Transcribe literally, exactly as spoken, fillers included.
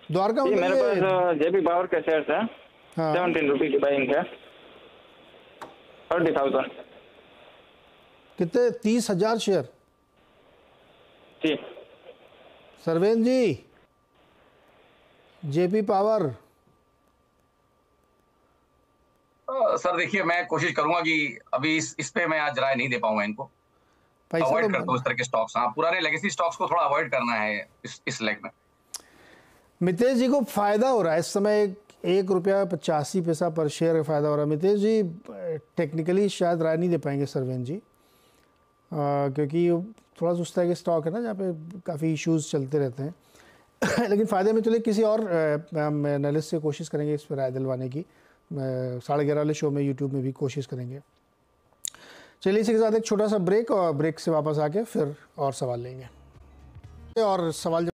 द्वारका जी, मतलब मेरे ये पास जेपी पावर के शेयर्स है, हाँ सेवनटीन रुपी की बाइंग है, थर्टी थाउजेंड। कितने, तीस हजार शेयर। जी सरवेन जी, जेपी पावर। अ, सर देखिए, मैं कोशिश करूंगा कि अभी इस इस पे मैं आज राय नहीं दे पाऊंगा इनको। पैसा तो अवॉइड करता हूँ इस तरह के स्टॉक्स। हाँ, पुराने लेगेसी स्टॉक्स को थोड़ा अवॉइड करना है इस इस लेग में। मितेश जी को फायदा हो रहा है इस समय, एक रुपया पचासी पैसा पर शेयर का फायदा हो रहा है। मितेश जी टेक्निकली शायद राय नहीं दे पाएंगे सरवेन जी, आ, क्योंकि थोड़ा सा उस तरह के स्टॉक है ना जहाँ पे काफ़ी इश्यूज चलते रहते हैं लेकिन फ़ायदे में चले किसी और हम एनालिस्ट से कोशिश करेंगे इस पर राय दिलवाने की, साढ़े ग्यारह वाले शो में यूट्यूब में भी कोशिश करेंगे। चलिए इसी के साथ एक छोटा सा ब्रेक, और ब्रेक से वापस आके फिर और सवाल लेंगे और सवाल